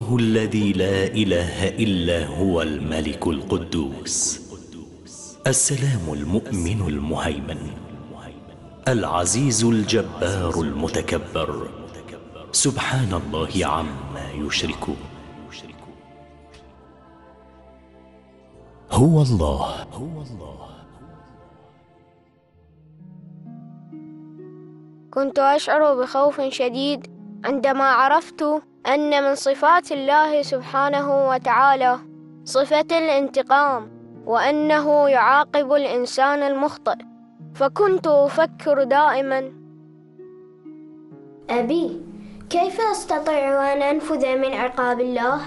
الله الذي لا إله إلا هو الملك القدوس السلام المؤمن المهيمن العزيز الجبار المتكبر سبحان الله عما يشركون. هو الله. كنت أشعر بخوف شديد عندما عرفت أن من صفات الله سبحانه وتعالى صفة الانتقام، وأنه يعاقب الإنسان المخطئ، فكنت أفكر دائما: أبي، كيف أستطيع أن أنفذ من عقاب الله؟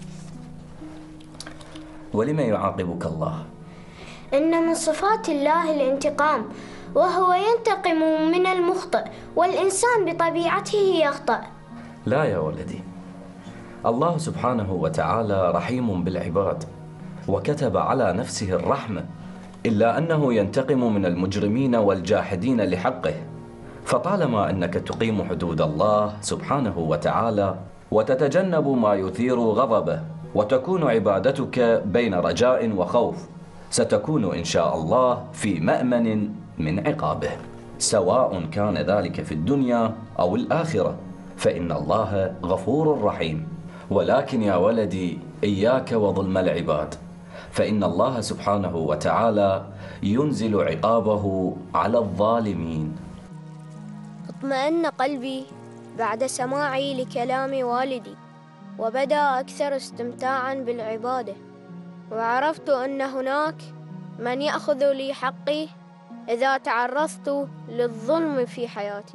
ولم يعاقبك الله؟ إن من صفات الله الانتقام، وهو ينتقم من المخطئ، والإنسان بطبيعته يخطئ. لا يا ولدي، الله سبحانه وتعالى رحيم بالعباد، وكتب على نفسه الرحمة، إلا أنه ينتقم من المجرمين والجاحدين لحقه. فطالما أنك تقيم حدود الله سبحانه وتعالى وتتجنب ما يثير غضبه، وتكون عبادتك بين رجاء وخوف، ستكون إن شاء الله في مأمن من عقابه، سواء كان ذلك في الدنيا أو الآخرة، فإن الله غفور رحيم. ولكن يا ولدي، إياك وظلم العباد، فإن الله سبحانه وتعالى ينزل عقابه على الظالمين. اطمأن قلبي بعد سماعي لكلام والدي، وبدأ أكثر استمتاعا بالعبادة، وعرفت أن هناك من يأخذ لي حقي إذا تعرضت للظلم في حياتي.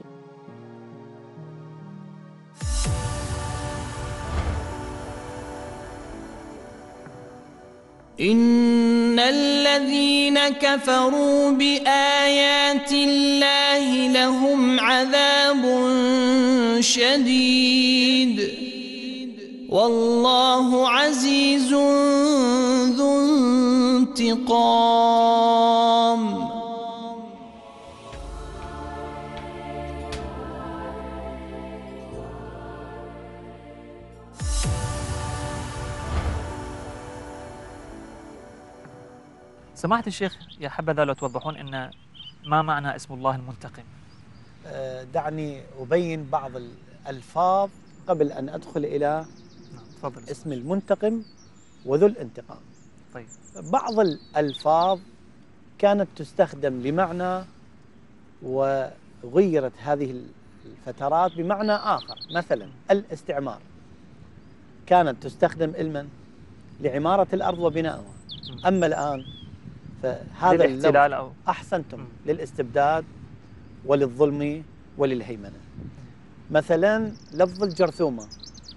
إن الذين كفروا بآيات الله لهم عذاب شديد، والله عزيز ذو انتقام. سماحة الشيخ، يا حبذا لو توضحون إن ما معنى اسم الله المنتقم. دعني أبين بعض الألفاظ قبل أن أدخل إلى اسم المنتقم وذو الانتقام. طيب. بعض الألفاظ كانت تستخدم لمعنى وغيرت هذه الفترات بمعنى آخر. مثلا الاستعمار كانت تستخدم لمن؟ لعمارة الأرض وبنائها. أما الآن فهذا اللفظ أحسنتم للاستبداد وللظلم وللهيمنة. مثلا لفظ الجرثومة،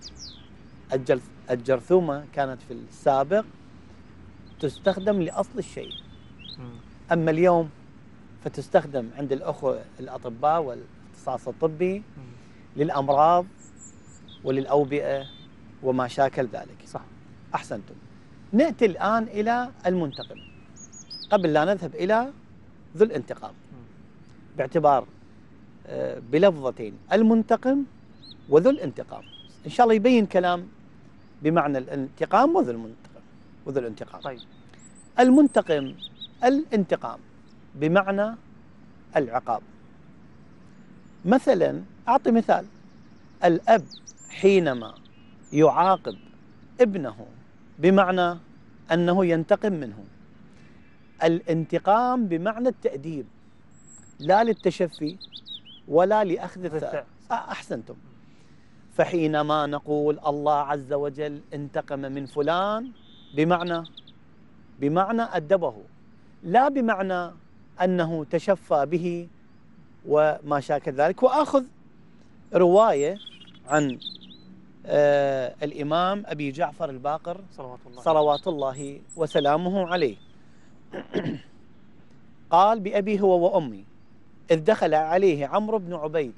الجرثومة كانت في السابق تستخدم لأصل الشيء، أما اليوم فتستخدم عند الأخوة الأطباء والاختصاص الطبي للأمراض وللأوبئة وما شاكل ذلك. صح. أحسنتم. نأتي الآن إلى المنتقم قبل لا نذهب إلى ذو الانتقام، باعتبار بلفظتين المنتقم وذو الانتقام إن شاء الله يبين كلام بمعنى الانتقام وذو الانتقام. طيب. المنتقم الانتقام بمعنى العقاب. مثلا أعطي مثال: الأب حينما يعاقب ابنه بمعنى أنه ينتقم منه. الانتقام بمعنى التأديب، لا للتشفي ولا لأخذ الثأر. أحسنتم. فحينما نقول الله عز وجل انتقم من فلان بمعنى أدبه، لا بمعنى أنه تشفى به وما شاكل ذلك. وأخذ رواية عن الإمام أبي جعفر الباقر صلوات الله وسلامه عليه، قال: بأبي هو وأمي إذ دخل عليه عمرو بن عبيد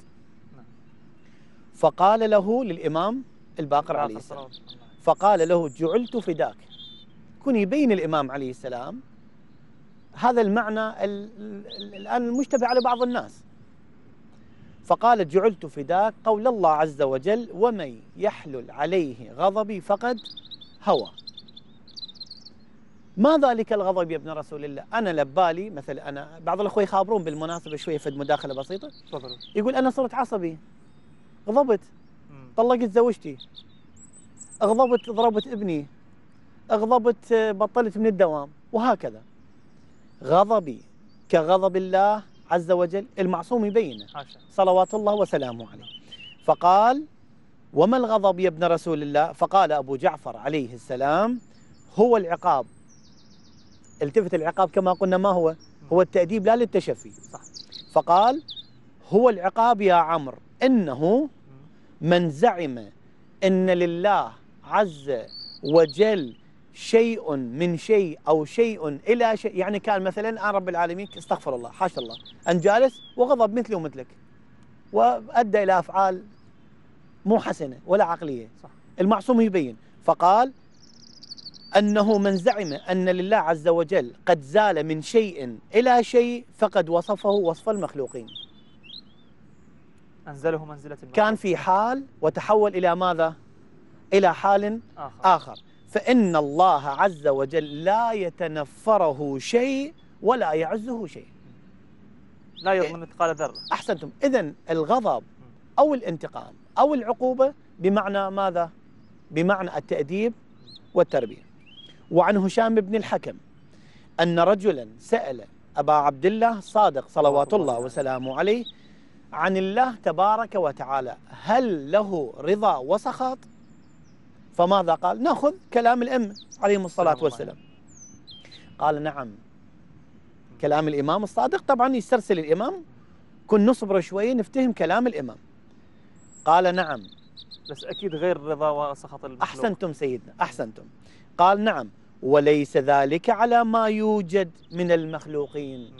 فقال له، للإمام الباقر عليه السلام، فقال له: جعلت فداك. كن يبين الإمام عليه السلام هذا المعنى الآن المشتبه على بعض الناس. فقالت جعلت فداك قول الله عز وجل ومن يحلل عليه غضبي فقد هوى. ما ذلك الغضب يا ابن رسول الله؟ أنا لبالي مثلا، أنا بعض الأخوة يخابرون بالمناسبة شوية فد مداخلة بسيطة، يقول أنا صرت عصبي، غضبت، طلقت زوجتي، غضبت ضربت ابني، غضبت بطلت من الدوام، وهكذا. غضبي كغضب الله عز وجل؟ المعصوم يبينه صلوات الله وسلامه عليه. فقال وما الغضب يا ابن رسول الله؟ فقال أبو جعفر عليه السلام هو العقاب. التفت، العقاب كما قلنا ما هو؟ هو التأديب لا للتشفي. فقال هو العقاب يا عمرو إنه من زعم إن لله عز وجل شيء من شيء أو شيء إلى شيء، يعني كان مثلا أنا رب العالمين استغفر الله حاشا الله أن جالس وغضب مثلي ومثلك وأدى إلى أفعال مو حسنة ولا عقلية، المعصوم يبين. فقال أنه من زعم أن لله عز وجل قد زال من شيء إلى شيء فقد وصفه وصف المخلوقين، أنزله منزلة المخلوق. كان في حال وتحول إلى ماذا؟ إلى حال آخر. فإن الله عز وجل لا يتنفره شيء ولا يعزه شيء، لا يضمن مثقال ذرة. أحسنتم. إذن الغضب أو الانتقام أو العقوبة بمعنى ماذا؟ بمعنى التأديب والتربية. وعن هشام بن الحكم أن رجلا سأل أبا عبد الله الصادق صلوات الله وسلامه عليه عن الله تبارك وتعالى هل له رضا وسخط؟ فماذا قال؟ نأخذ كلام الأم عليهم الصلاة والسلام. قال نعم، كلام الإمام الصادق طبعا يسترسل الإمام، كن نصبر شوي نفتهم كلام الإمام. قال نعم، بس أكيد غير رضا وسخط المخلوق. أحسنتم سيدنا، أحسنتم. قال نعم وليس ذلك على ما يوجد من المخلوقين.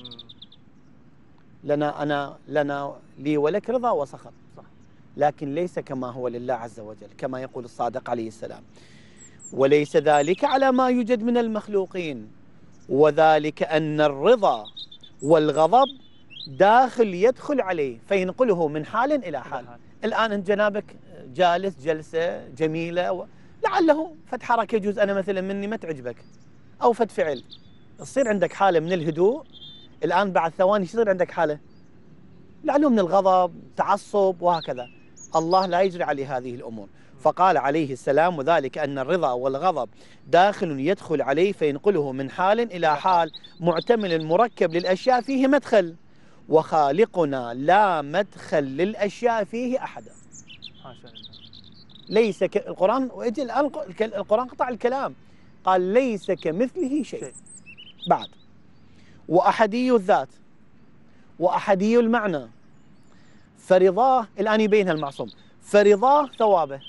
لنا لي ولك رضا وسخط، لكن ليس كما هو لله عز وجل كما يقول الصادق عليه السلام. وليس ذلك على ما يوجد من المخلوقين، وذلك أن الرضا والغضب داخل يدخل عليه فينقله من حال إلى حال. الآن أنت جنابك جالس جلسة جميلة لعله فد حركة يجوز أنا مثلا مني ما تعجبك أو فد فعل، تصير عندك حالة من الهدوء، الآن بعد ثواني يصير عندك حالة لعله من الغضب، تعصب وهكذا. الله لا يجري عليه هذه الأمور. فقال عليه السلام وذلك أن الرضا والغضب داخل يدخل عليه فينقله من حال إلى حال، معتمل مركب للأشياء فيه مدخل، وخالقنا لا مدخل للأشياء فيه أحدا. ليس القرآن ويجي الآن القرآن قطع الكلام قال ليس كمثله شيء. بعد وأحدي الذات وأحدي المعنى، فرضاه الآن يبينها المعصوم، فرضاه ثوابه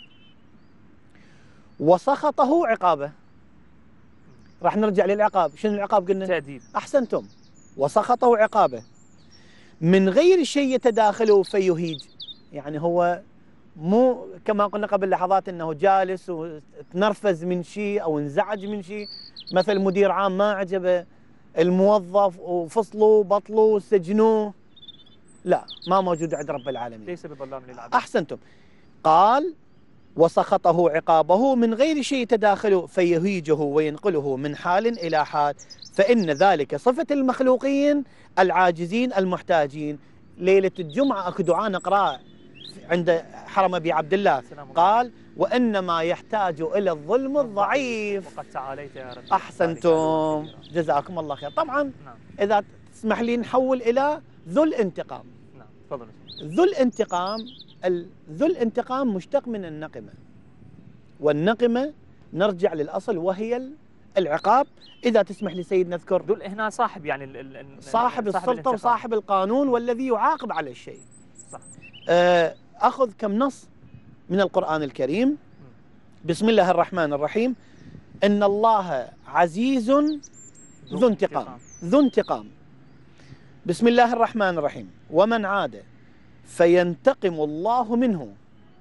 وسخطه عقابه. راح نرجع للعقاب. شنو العقاب قلنا؟ تأديب. أحسنتم. وسخطه عقابه من غير شيء يتداخله فيهيج، يعني هو مو كما قلنا قبل لحظات انه جالس وتنرفز من شيء او انزعج من شيء، مثل مدير عام ما عجبه الموظف وفصلوا بطلوا سجنوه، لا ما موجود عند رب العالمين. ليس بظلام للعبيد. احسنتم. قال وسخطه عقابه من غير شيء يتداخله فيهيجه وينقله من حال الى حال، فان ذلك صفه المخلوقين العاجزين المحتاجين. ليله الجمعه اكو دعاء نقراه عند حرم أبي عبد الله، قال وإنما يحتاج إلى الظلم الضعيف. وقد تعاليت يا رب. أحسنتم، جزاكم الله خير. طبعا إذا تسمح لي نحول إلى ذو الانتقام. نعم تفضل. ذو الانتقام، ذو الانتقام مشتق من النقمة، والنقمة نرجع للأصل وهي العقاب. إذا تسمح لي سيد نذكر ذو هنا صاحب، يعني صاحب السلطة وصاحب القانون والذي يعاقب على الشيء. صح. أخذ كم نص من القرآن الكريم. بسم الله الرحمن الرحيم. إن الله عزيز ذو انتقام. ذو انتقام. بسم الله الرحمن الرحيم. ومن عاد فينتقم الله منه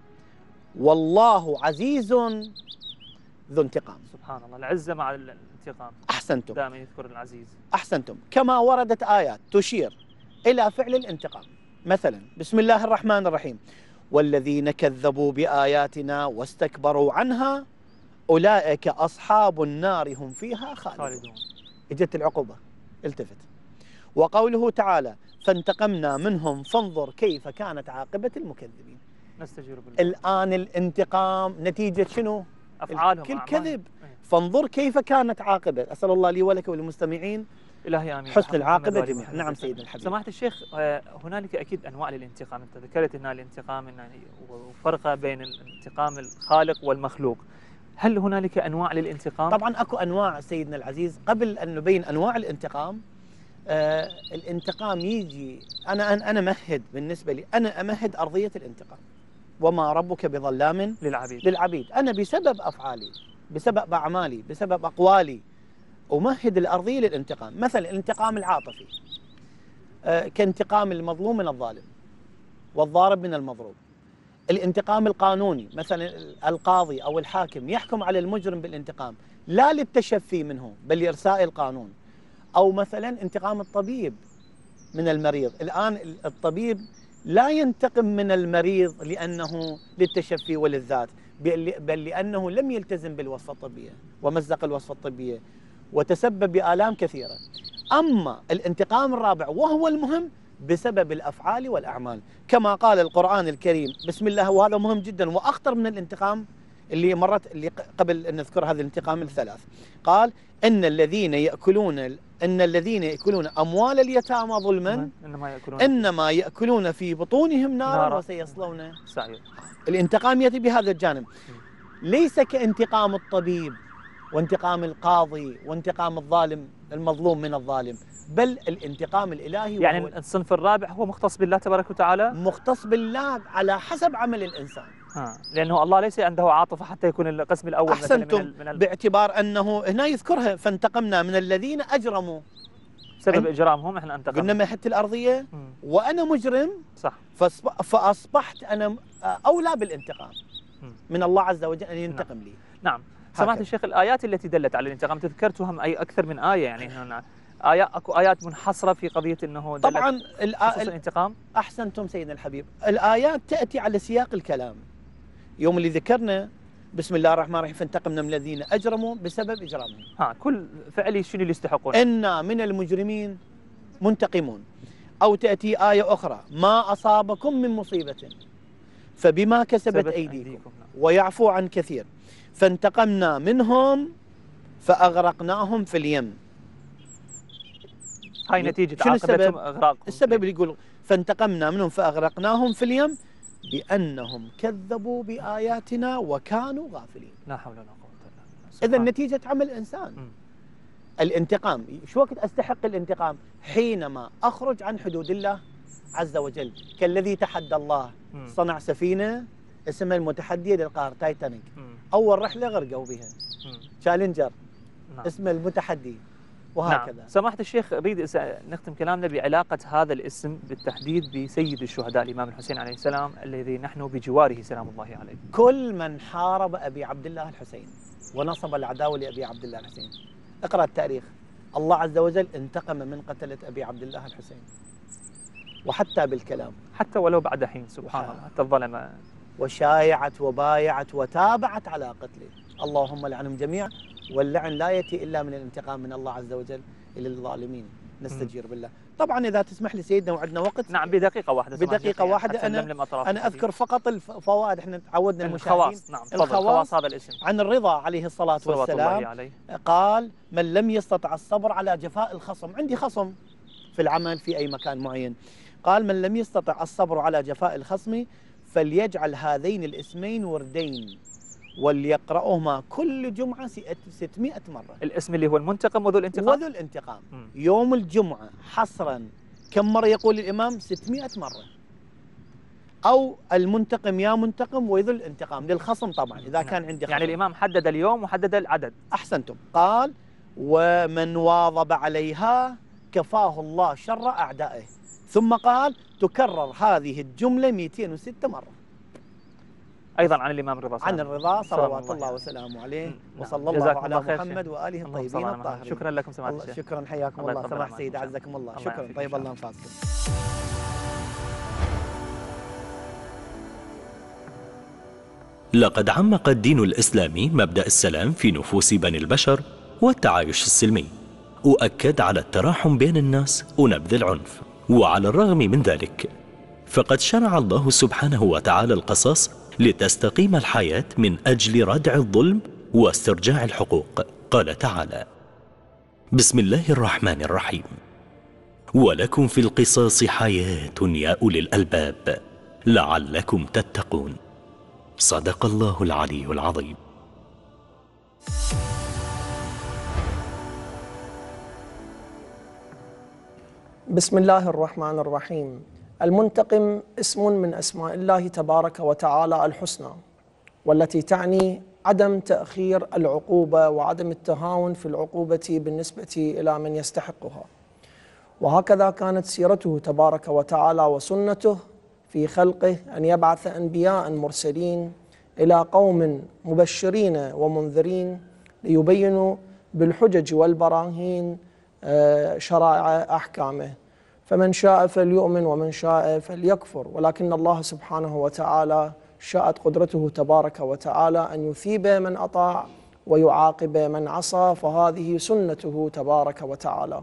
والله عزيز ذو انتقام. سبحان الله، العزة مع الانتقام. أحسنتم. دائما يذكر العزيز. أحسنتم. كما وردت آيات تشير إلى فعل الانتقام. مثلا بسم الله الرحمن الرحيم والذين كذبوا بآياتنا واستكبروا عنها أولئك أصحاب النار هم فيها خالدون. اجت العقوبة، التفت. وقوله تعالى فانتقمنا منهم فانظر كيف كانت عاقبة المكذبين. نستجير بالله. الآن الانتقام نتيجة شنو؟ أفعالهم كل كذب. فانظر كيف كانت عاقبة. أسأل الله لي ولك وللمستمعين إلهي آمين حسن العاقبة جميعا. نعم سيدنا الحبيب. سماحة الشيخ، هنالك أكيد أنواع للانتقام، أنت ذكرت أن الانتقام وفرق بين الانتقام الخالق والمخلوق، هل هنالك أنواع للانتقام؟ طبعا أكو أنواع سيدنا العزيز. قبل أن نبين أنواع الانتقام، الانتقام يجي أنا أمهد، بالنسبة لي أنا أمهد أرضية الانتقام. وما ربك بظلام للعبيد. أنا بسبب أفعالي، بسبب أعمالي، بسبب أقوالي أمهد الأرضية للانتقام. مثلا الانتقام العاطفي كانتقام المظلوم من الظالم والضارب من المضروب. الانتقام القانوني مثلا القاضي أو الحاكم يحكم على المجرم بالانتقام لا للتشفي منه بل لإرساء القانون. أو مثلا انتقام الطبيب من المريض. الآن الطبيب لا ينتقم من المريض لأنه للتشفي وللذات، بل لأنه لم يلتزم بالوصفة الطبية ومزق الوصفة الطبية وتسبب بآلام كثيرة. أما الانتقام الرابع وهو المهم بسبب الأفعال والأعمال، كما قال القرآن الكريم بسم الله، وهذا مهم جدا وأخطر من الانتقام اللي قبل أن نذكر هذا الانتقام الثلاث. قال إن الذين يأكلون أموال اليتامى ظلما إنما يأكلون في بطونهم نارا وسيصلون سعيرا. الانتقام يأتي بهذا الجانب، ليس كانتقام الطبيب وانتقام القاضي وانتقام الظالم المظلوم من الظالم، بل الانتقام الإلهي. يعني الصنف الرابع هو مختص بالله تبارك وتعالى، مختص بالله على حسب عمل الإنسان. لأنه الله ليس عنده عاطفة حتى يكون القسم الأول. أحسنتم. باعتبار أنه هنا يذكرها فانتقمنا من الذين أجرموا بسبب إجرامهم احنا انتقمنا. قلنا مهدت الأرضية وأنا مجرم، صح، فأصبحت أنا أولى بالانتقام من الله عز وجل أن ينتقم لي. نعم. سماحة الشيخ، الآيات التي دلت على الانتقام تذكرتهم أي أكثر من آية، يعني هنا اكو آيات منحصرة في قضية أنه طبعا الانتقام. أحسنتم سيدنا الحبيب. الآيات تأتي على سياق الكلام. يوم اللي ذكرنا بسم الله الرحمن الرحيم فانتقمنا من الذين أجرموا بسبب إجرامهم. كل فعل شنو اللي يستحقون؟ إنا من المجرمين منتقمون. أو تأتي آية أخرى ما أصابكم من مصيبة فبما كسبت أيديكم ويعفو عن كثير فانتقمنا منهم فأغرقناهم في اليم. هاي نتيجة عاقبتهم إغراقهم. السبب اللي يقول فانتقمنا منهم فأغرقناهم في اليم بأنهم كذبوا بآياتنا وكانوا غافلين. لا حول ولا قوة إلا إذا بالله. نتيجة عمل الإنسان. الانتقام شو وقت أستحق الانتقام؟ حينما أخرج عن حدود الله عز وجل، كالذي تحدى الله. صنع سفينة اسمها المتحدية للقار تايتانيك، أول رحلة غرقوا بها. تشالنجر اسمه المتحدي، وهكذا. نعم. سماحة الشيخ، أريد نختم كلامنا بعلاقة هذا الاسم بالتحديد بسيد الشهداء الإمام الحسين عليه السلام الذي نحن بجواره سلام الله عليه. كل من حارب أبي عبد الله الحسين ونصب العداوة لأبي عبد الله الحسين، اقرأ التاريخ، الله عز وجل انتقم من قتلة أبي عبد الله الحسين، وحتى بالكلام، حتى ولو بعد حين، سبحان الله، حتى الظلمة، وشايعت وبايعت وتابعت على قتله. اللهم لعنهم جميعا، واللعن لا يأتي إلا من الانتقام من الله عز وجل إلى الظالمين. نستجير بالله. طبعا إذا تسمح لي سيدنا وعندنا وقت. نعم، بدقيقة واحدة. بدقيقة واحدة. أنا أذكر فقط الفوائد. احنا تعودنا المشاهدين. الخواص. نعم، الخواص هذا الاسم. عن الرضا عليه الصلاة والسلام قال من لم يستطع الصبر على جفاء الخصم. عندي خصم في العمل في أي مكان معين، قال من لم يستطع الصبر على جفاء الخصم فليجعل هذين الاسمين وردين وليقرأهما كل جمعة 600 مرة. الاسم اللي هو المنتقم وذو الانتقام. وذو الانتقام. يوم الجمعة حصرا كم مرة يقول الإمام؟ 600 مرة. أو المنتقم يا منتقم وذو الانتقام للخصم طبعا إذا كان عندي خصم. يعني الإمام حدد اليوم وحدد العدد. أحسنتم. قال ومن واظب عليها كفاه الله شر أعدائه. ثم قال تكرر هذه الجملة 206 مرة. أيضا عن الإمام الرضا. عن الرضا صلوات الله وسلامه عليه. وصلى الله على محمد وآله الطيبين الطاهرين. شكرا لكم سماحة الشيخ. شكرا، حياكم الله. سماحة سيدي، عزكم الله. شكرا. طيب الله انفاسكم. لقد عمق الدين الإسلامي مبدأ السلام في نفوس بني البشر والتعايش السلمي، وأكد على التراحم بين الناس ونبذ العنف. وعلى الرغم من ذلك فقد شرع الله سبحانه وتعالى القصاص لتستقيم الحياة من أجل ردع الظلم واسترجاع الحقوق. قال تعالى: بسم الله الرحمن الرحيم: ولكم في القصاص حياة يا أولي الألباب لعلكم تتقون. صدق الله العلي العظيم. بسم الله الرحمن الرحيم. المنتقم اسم من أسماء الله تبارك وتعالى الحسنى، والتي تعني عدم تأخير العقوبة وعدم التهاون في العقوبة بالنسبة إلى من يستحقها. وهكذا كانت سيرته تبارك وتعالى وسنته في خلقه أن يبعث أنبياء مرسلين إلى قوم مبشرين ومنذرين ليبينوا بالحجج والبراهين شرائع أحكامه، فمن شاء فليؤمن ومن شاء فليكفر. ولكن الله سبحانه وتعالى شاءت قدرته تبارك وتعالى أن يثيب من أطاع ويعاقب من عصى، فهذه سنته تبارك وتعالى.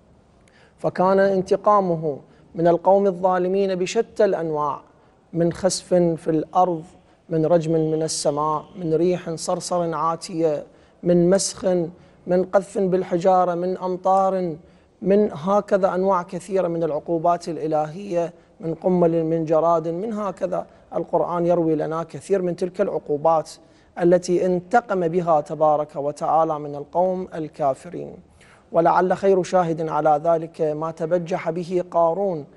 فكان انتقامه من القوم الظالمين بشتى الأنواع، من خسف في الأرض، من رجم من السماء، من ريح صرصر عاتية، من مسخ، من قذف بالحجارة، من أمطار، من هكذا أنواع كثيرة من العقوبات الإلهية، من قمل، من جراد، من هكذا. القرآن يروي لنا كثير من تلك العقوبات التي انتقم بها تبارك وتعالى من القوم الكافرين. ولعل خير شاهد على ذلك ما تبجح به قارون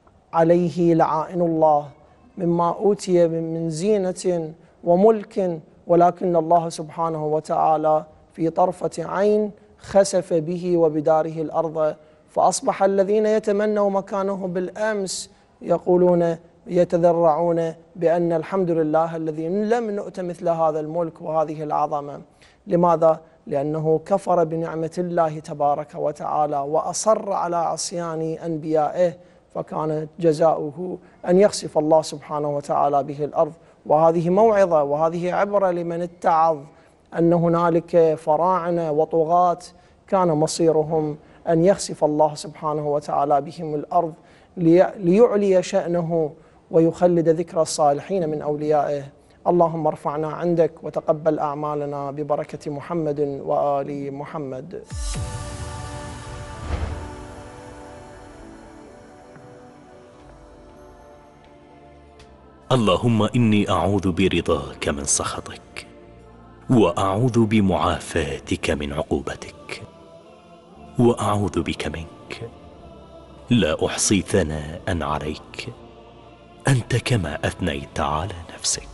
عليه لعائن الله مما أوتي من زينة وملك، ولكن الله سبحانه وتعالى في طرفة عين خسف به وبداره الأرض، فأصبح الذين يتمنوا مكانه بالأمس يقولون يتذرعون بأن الحمد لله الذي لم نؤت مثل هذا الملك وهذه العظمة. لماذا؟ لأنه كفر بنعمة الله تبارك وتعالى وأصر على عصيان أنبيائه، فكان جزاؤه أن يخسف الله سبحانه وتعالى به الأرض. وهذه موعظة وهذه عبرة لمن اتعظ أن هنالك فراعنة وطغاة كان مصيرهم أن يخسف الله سبحانه وتعالى بهم الأرض ليعلي شأنه ويخلد ذكر الصالحين من أوليائه. اللهم ارفعنا عندك وتقبل أعمالنا ببركة محمد وآل محمد. اللهم إني أعوذ برضاك من سخطك، وأعوذ بمعافاتك من عقوبتك، وأعوذ بك منك، لا أحصي ثناء عليك، أنت كما أثنيت على نفسك.